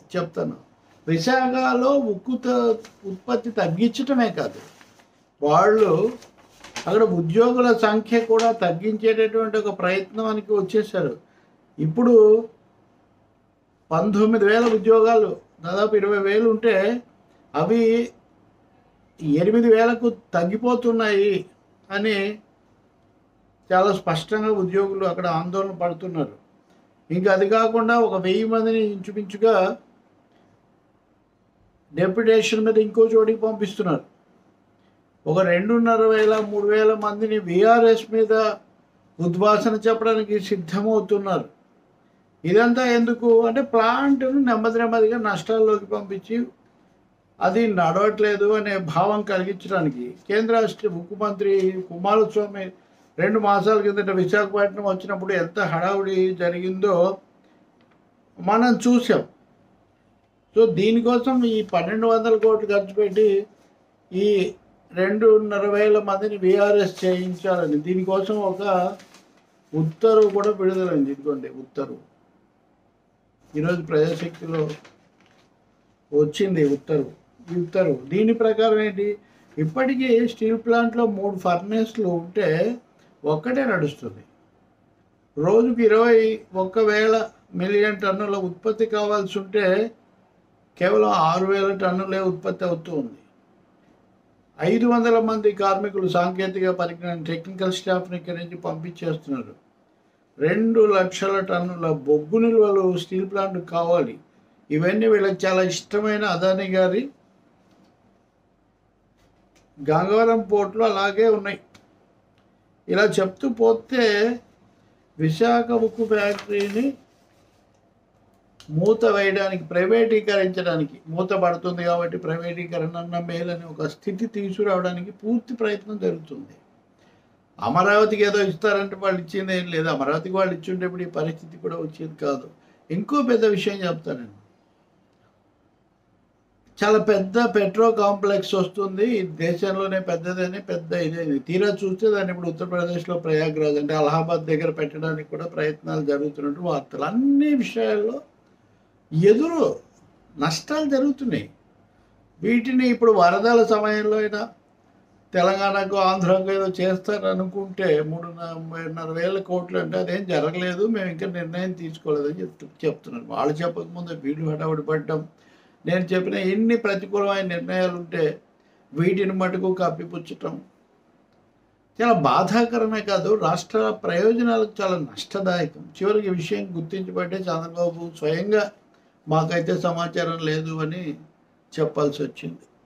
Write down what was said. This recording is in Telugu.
చెప్తాను. విశాఖలో ఉత్పత్తి తగ్గించటమే కాదు, వాళ్ళు అక్కడ ఉద్యోగుల సంఖ్య కూడా తగ్గించేటటువంటి ఒక ప్రయత్నానికి వచ్చేసారు. ఇప్పుడు 19,000 ఉద్యోగాలు, దాదాపు 20,000 ఉంటే అవి 8,000కు తగ్గిపోతున్నాయి అని చాలా స్పష్టంగా ఉద్యోగులు అక్కడ ఆందోళన పడుతున్నారు. ఇంకా అది కాకుండా ఒక 1000 మందిని ఇంచుమించుగా డెప్యుటేషన్ మీద ఇంకో చోటికి పంపిస్తున్నారు. ఒక 2,500 3,000 మందిని VRS మీద ఉద్వాసన చెప్పడానికి సిద్ధమవుతున్నారు. ఇదంతా ఎందుకు అంటే ప్లాంట్ను నెమ్మదిగా నష్టాల్లోకి పంపించి అది నడవట్లేదు అనే భావం కలిగించడానికి. కేంద్ర రాష్ట్ర ముఖ్యమంత్రి కుమారస్వామి 2 మాసాల కిందట విశాఖపట్నం వచ్చినప్పుడు ఎంత హడావుడి జరిగిందో మనం చూసాం. సో దీనికోసం ఈ 1,200 కోట్లు ఖర్చు పెట్టి ఈ 2,500 మందిని VRS చేయించాలని దీనికోసం ఒక ఉత్తర్వు కూడా విడుదలైంది. ఇదిగోండి ఉత్తర్వు, ఈరోజు ప్రజాశక్తిలో వచ్చింది ఉత్తర్వు. దీని ప్రకారం ఏంటి, ఇప్పటికీ స్టీల్ ప్లాంట్లో 3 ఫర్నేస్లు ఉంటే ఒక్కటే నడుస్తుంది. రోజుకి 21,000 మిలియన్ టన్నుల ఉత్పత్తి కావాల్సి ఉంటే కేవలం 6,000 టన్నులే ఉత్పత్తి అవుతూ ఉంది. 500 మంది కార్మికులు సాంకేతిక పరిజ్ఞానం టెక్నికల్ స్టాఫ్ని ఇక్కడి నుంచి పంపించేస్తున్నారు. 2 లక్షల టన్నుల బొగ్గు నిల్వలు స్టీల్ ప్లాంట్ కావాలి. ఇవన్నీ వీళ్ళకి చాలా ఇష్టమైన అదానీ గారి గంగవరం పోర్టులో అలాగే ఉన్నాయి. ఇలా చెప్తూ పోతే విశాఖ ఉక్కు ఫ్యాక్టరీని మూత వేయడానికి, ప్రైవేటీకరించడానికి, మూత పడుతుంది కాబట్టి ప్రైవేటీకరణ అన్న మేలని ఒక స్థితి తీసుకురావడానికి పూర్తి ప్రయత్నం జరుగుతుంది. అమరావతికి ఏదో ఇస్తారంటే వాళ్ళు ఇచ్చింది ఏం లేదు. అమరావతికి వాళ్ళు ఇచ్చింటే ఇప్పుడు ఈ పరిస్థితి కూడా వచ్చేది కాదు. ఇంకో పెద్ద విషయం చెప్తాను. చాలా పెద్ద పెట్రో కాంప్లెక్స్ వస్తుంది, దేశంలోనే పెద్దదని ఇదేది. తీరా చూస్తే దాన్ని ఇప్పుడు ఉత్తరప్రదేశ్లో ప్రయాగ్రాజ్ అంటే అలహాబాద్ దగ్గర పెట్టడానికి కూడా ప్రయత్నాలు జరుగుతున్నట్టు వార్తలు. అన్ని విషయాల్లో నష్టాలు జరుగుతున్నాయి. వీటిని ఇప్పుడు వరదల సమయంలో అయినా తెలంగాణకు ఆంధ్రాకు ఏదో చేస్తారనుకుంటే 3,500 కోట్లు అంటే అదేం జరగలేదు, మేము ఇంకా నిర్ణయం తీసుకోలేదని చెప్తున్నారు. వాళ్ళు చెప్పకముందే వీళ్ళు హడావుడి పడ్డం, నేను చెప్పిన ఎన్ని ప్రతికూలమైన నిర్ణయాలు ఉంటే వీటిని మటుకు కప్పిపుచ్చటం చాలా బాధాకరమే కాదు, రాష్ట్ర ప్రయోజనాలకు చాలా నష్టదాయకం. చివరికి విషయం గుర్తించబట్టే చంద్రబాబు స్వయంగా మాకైతే సమాచారం లేదు అని చెప్పాల్సి వచ్చింది.